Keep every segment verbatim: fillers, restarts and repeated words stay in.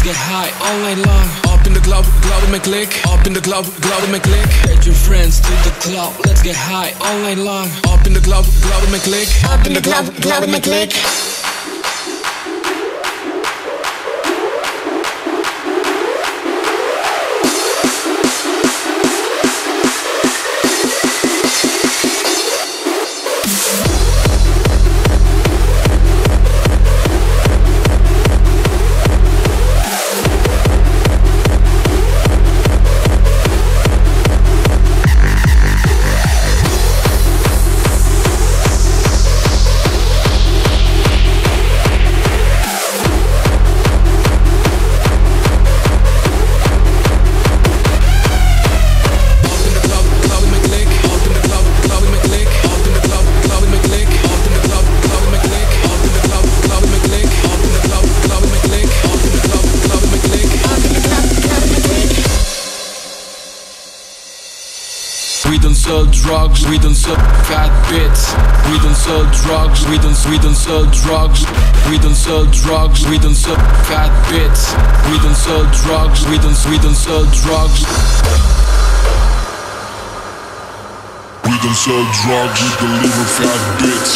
get high all night long. Up in the club, club with my click. Up in the club, club with my click. Get your friends to the club, let's get high all night long. Up in the club, club with my click. Up in the club, club with my click. We don't sell drugs, we don't sell fat bits. We don't sell drugs, we don't, we don't sell drugs. We don't sell drugs, we don't sell fat bits. We don't sell drugs, we don't, we don't sell drugs. We don't sell drugs, we deliver fat bits.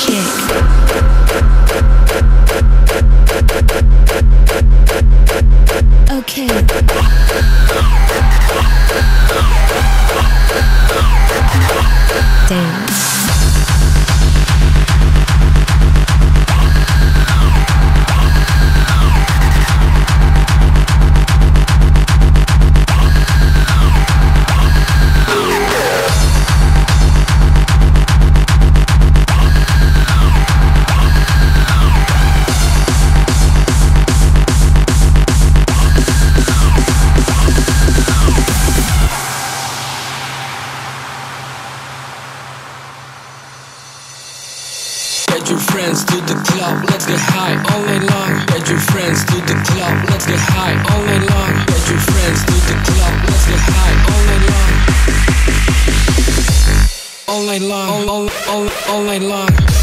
Okay. Dance. Get your friends to the club, let's get high all night long. Get your friends to the club, let's get high all night long. Get your friends to the club, let's get high all night long. All night long, all, all, all, all night long.